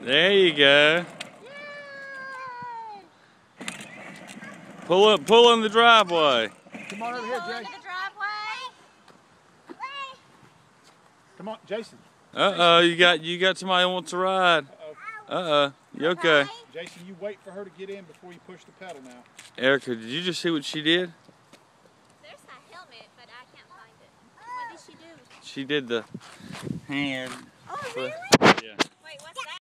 There you go. Yay! Pull in the driveway. Come on over here, Jason. The driveway. Come on, Jason. Uh-oh, you got somebody who wants to ride. Uh-oh. You okay? Jason, you wait for her to get in before you push the pedal now. Erica, did you just see what she did? There's a helmet, but I can't find it. What did she do? She did the hand. Oh, really? Yeah.